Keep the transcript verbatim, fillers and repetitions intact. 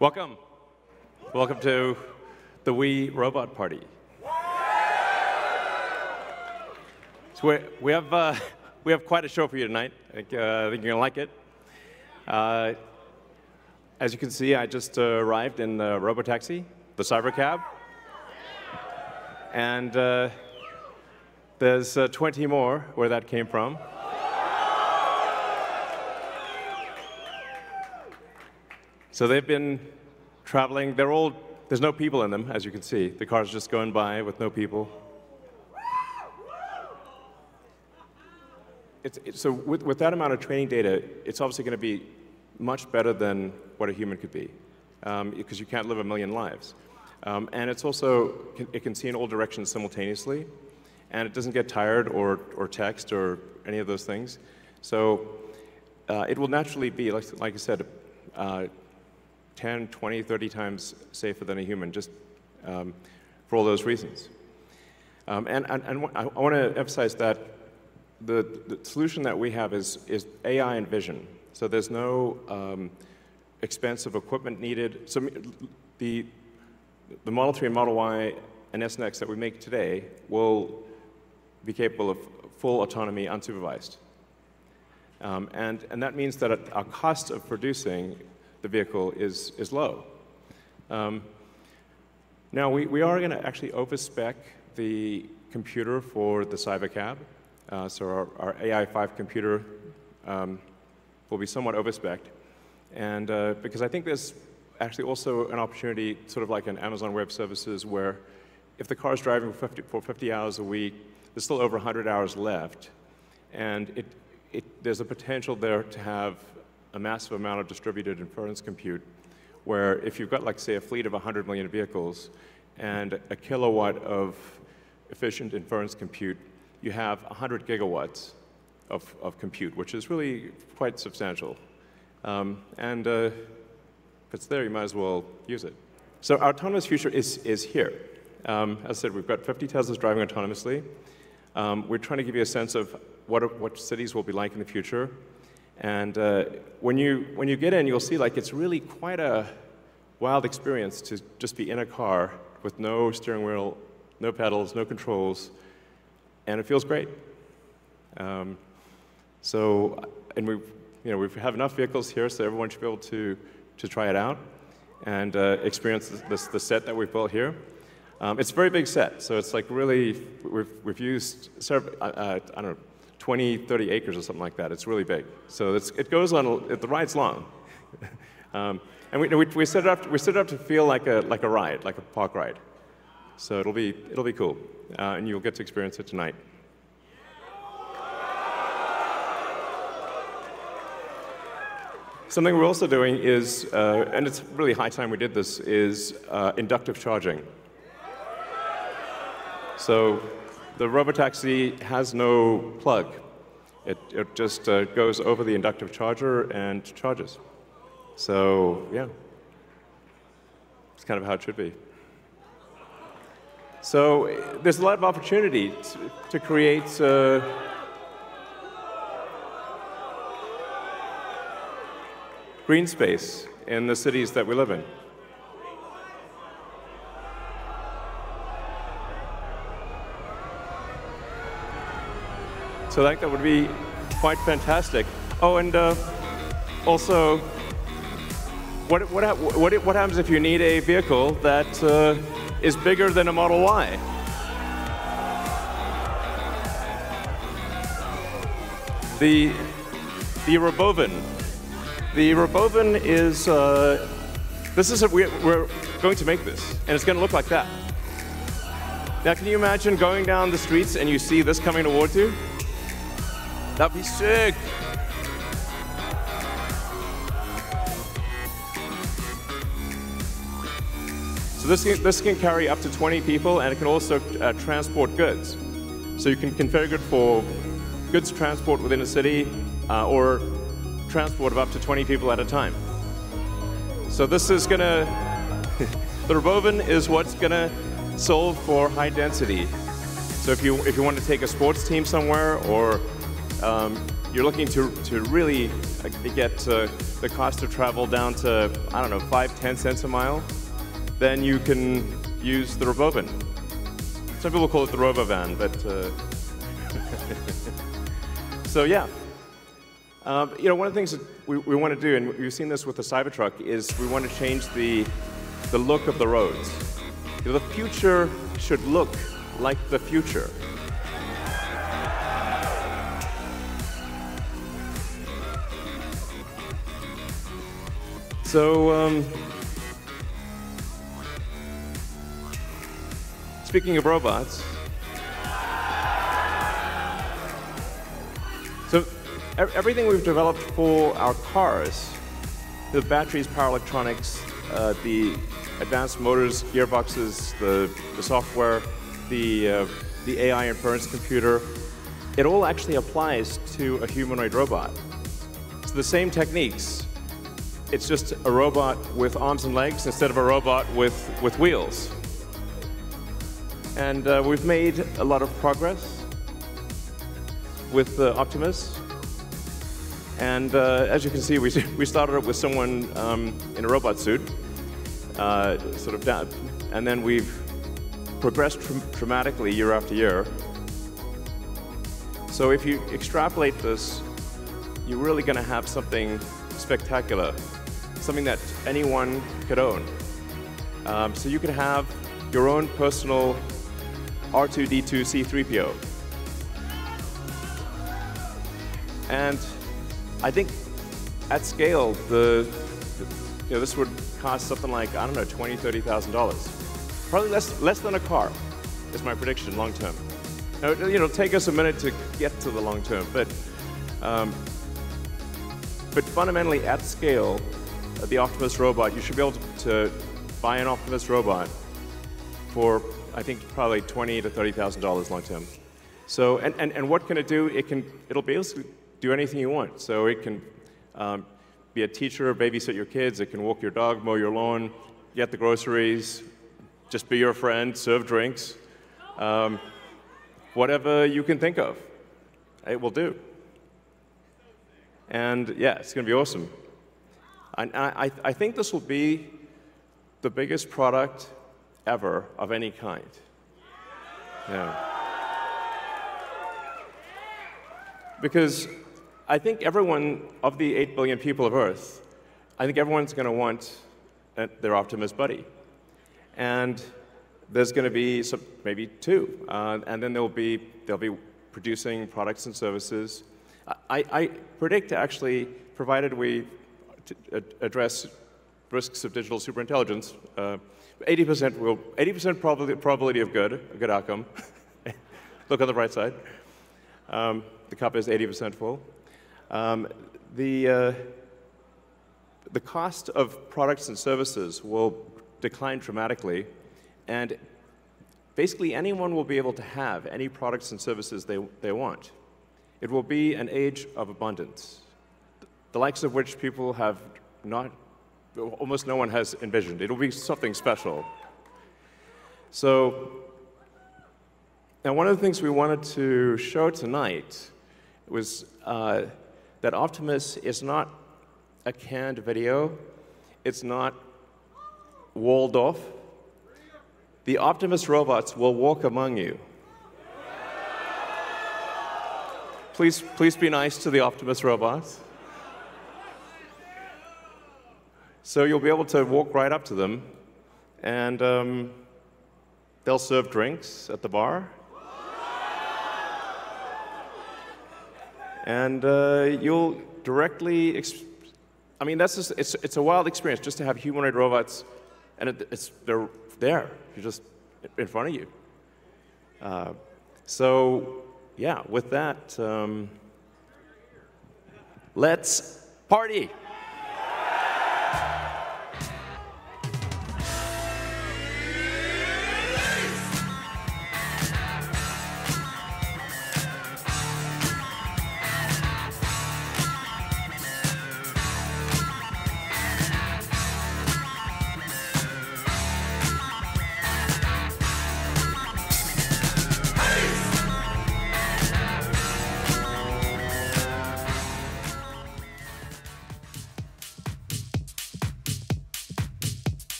Welcome. Welcome to the Wii Robot Party. So we we have uh, we have quite a show for you tonight. I think, uh, I think you're gonna like it. Uh, as you can see, I just uh, arrived in the Robotaxi, the Cybercab, and uh, there's uh, twenty more where that came from. So they've been traveling. They're all, there's no people in them, as you can see. The car's just going by with no people. It's, it's, so with, with that amount of training data, it's obviously going to be much better than what a human could be, um, because you can't live a million lives. Um, and it's also, it can see in all directions simultaneously, and it doesn't get tired or, or text or any of those things. So uh, it will naturally be, like, like I said, uh, ten, twenty, thirty times safer than a human, just um, for all those reasons. Um, and and, and I, I want to emphasize that the, the solution that we have is, is A I and vision. So there's no um, expensive equipment needed. So the, the Model three and Model Y and S and X that we make today will be capable of full autonomy unsupervised. Um, and, and that means that our cost of producing the vehicle is, is low. Um, now, we, we are going to actually overspec the computer for the Cybercab. Uh, so our, our A I five computer um, will be somewhat overspec'd. And uh, because I think there's actually also an opportunity, sort of like an Amazon Web Services, where if the car is driving for fifty, for fifty hours a week, there's still over one hundred hours left. And it, it, there's a potential there to have a massive amount of distributed inference compute, where if you've got, like, say, a fleet of one hundred million vehicles and a kilowatt of efficient inference compute, you have one hundred gigawatts of, of compute, which is really quite substantial. Um, and uh, if it's there, you might as well use it. So our autonomous future is, is here. Um, as I said, we've got fifty Teslas driving autonomously. Um, we're trying to give you a sense of what, what cities will be like in the future. And uh, when you when you get in, you'll see, like, it's really quite a wild experience to just be in a car with no steering wheel, no pedals, no controls, and it feels great. Um, so, and we you know we have enough vehicles here, so everyone should be able to to try it out and uh, experience this, this, the set that we've built here. Um, it's a very big set, so it's like really we've we've used sort of, uh, I don't know, twenty, thirty acres or something like that. It's really big. So it's, it goes on, the ride's long. um, and we, we, we, set it up, we set it up to feel like a, like a ride, like a park ride. So it'll be, it'll be cool. Uh, and you'll get to experience it tonight. Something we're also doing is, uh, and it's really high time we did this, is uh, inductive charging. So the Robotaxi has no plug. It, it just uh, goes over the inductive charger and charges. So, yeah, it's kind of how it should be. So there's a lot of opportunity to, to create uh, green space in the cities that we live in. So I think that would be quite fantastic. Oh, and uh, also, what, what, what, what happens if you need a vehicle that uh, is bigger than a Model Y? The, the Robovan. The Robovan is, uh, this is, a, we're going to make this, and it's going to look like that. Now, can you imagine going down the streets and you see this coming towards you? That'd be sick. So this can, this can carry up to twenty people, and it can also uh, transport goods. So you can configure it for goods transport within a city, uh, or transport of up to twenty people at a time. So this is gonna, the Robovan is what's gonna solve for high density. So if you, if you want to take a sports team somewhere, or Um, you're looking to, to really you get uh, the cost of travel down to, I don't know, five, ten cents a mile, then you can use the Robovan. Some people call it the Robovan, but uh, so yeah. Um, you know, one of the things that we, we want to do, and we've seen this with the Cybertruck, is we want to change the the look of the roads. You know, the future should look like the future. So, um, speaking of robots, so everything we've developed for our cars, the batteries, power electronics, uh, the advanced motors, gearboxes, the, the software, the, uh, the A I inference computer, it all actually applies to a humanoid robot. It's the same techniques. It's just a robot with arms and legs instead of a robot with, with wheels. And uh, we've made a lot of progress with uh, Optimus. And uh, as you can see, we, we started up with someone um, in a robot suit, uh, sort of down, and then we've progressed tr dramatically year after year. So if you extrapolate this, you're really going to have something spectacular, something that anyone could own. Um, so you could have your own personal R two D two C three P O. And I think at scale, the, the you know, this would cost something like, I don't know, twenty thousand, thirty thousand dollars. Probably less, less than a car, is my prediction, long term. Now, you know, it'll take us a minute to get to the long term, but, um, but fundamentally at scale, uh, the Optimus robot, you should be able to, to buy an Optimus robot for, I think, probably twenty thousand to thirty thousand dollars long term. So, and, and, and what can it do? It can, it'll be able to do anything you want. So it can um, be a teacher, babysit your kids, it can walk your dog, mow your lawn, get the groceries, just be your friend, serve drinks. Um, whatever you can think of, it will do. And yeah, it's going to be awesome. And I, I think this will be the biggest product ever of any kind. Yeah. Because I think everyone, of the eight billion people of Earth, I think everyone's going to want their Optimus buddy. And there's going to be some, maybe two, uh, and then they'll be, they'll be producing products and services. I, I predict, actually, provided we address risks of digital superintelligence, uh, eighty percent will, eighty percent probability, probability of good, a good outcome. Look on the bright side. Um, the cup is eighty percent full. Um, the, uh, the cost of products and services will decline dramatically, and basically anyone will be able to have any products and services they, they want. It will be an age of abundance, the likes of which people have not, almost no one has envisioned. It'll be something special. So, now one of the things we wanted to show tonight was uh, that Optimus is not a canned video. It's not walled off. The Optimus robots will walk among you. Please, please be nice to the Optimus robots. So you'll be able to walk right up to them, and um, they'll serve drinks at the bar. And uh, you'll directly, exp I mean, that's just, it's, it's a wild experience just to have humanoid robots, and it, it's, they're there, you're just in front of you. Uh, so, yeah, with that, um, let's party.